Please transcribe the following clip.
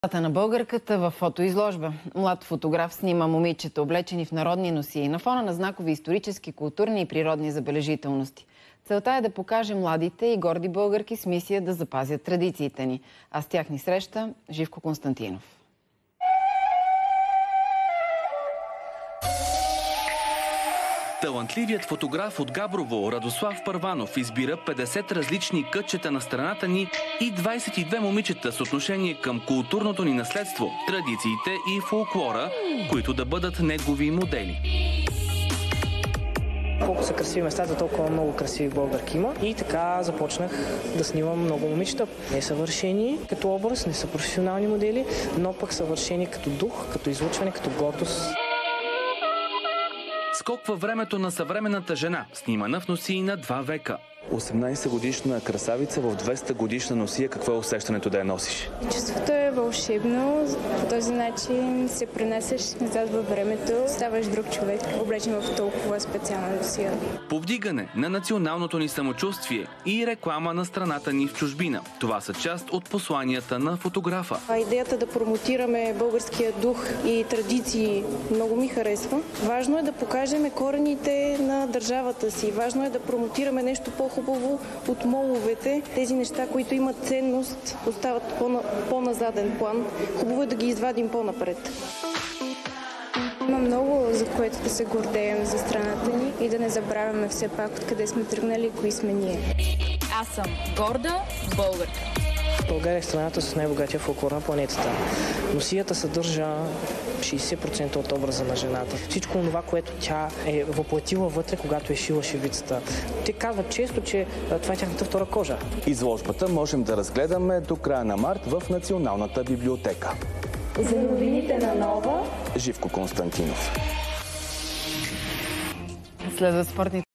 На българката в фотоизложба. Млад фотограф снима момичета, облечени в народни носии, на фона на знакови исторически, културни и природни забележителности. Целта е да покаже младите и горди българки с мисия да запазят традициите ни. А с тях ни среща Живко Константинов. Талантливият фотограф от Габрово Радослав Първанов избира 50 различни кътчета на страната ни и 22 момичета с отношение към културното ни наследство, традициите и фолклора, които да бъдат негови модели. Колко са красиви местата, толкова много красиви българки има. И така започнах да снимам много момичета. Не съвършени като образ, не са професионални модели, но пък съвършени като дух, като излъчване, като гордост. Скок във времето на съвременната жена, снимана в носии на 2 века. 18-годишна красавица в 200-годишна носия. Какво е усещането да я носиш? Чувството е вълшебно. По този начин се пренасяш назад във времето, ставаш друг човек, облечен в толкова специална носия. Повдигане на националното ни самочувствие и реклама на страната ни в чужбина. Това са част от посланията на фотографа. Идеята да промотираме българския дух и традиции много ми харесва. Важно е да покажем корените на държавата си. Важно е да промотираме нещо по-хубаво от моловете. Тези неща, които имат ценност, остават по-на заден план. Хубаво е да ги извадим по-напред. Има много, за което да се гордеем за страната ни и да не забравяме все пак откъде сме тръгнали и кои сме ние. Аз съм горда българка. България е страната с най-богатия фолклор на планетата. Носията съдържа 60% от образа на жената. Всичко това, което тя е въплатила вътре, когато е шила шивицата. Те казват често, че това е тяхната втора кожа. Изложбата можем да разгледаме до края на март в Националната библиотека. За новините на Нова Живко Константинов. Следва спортни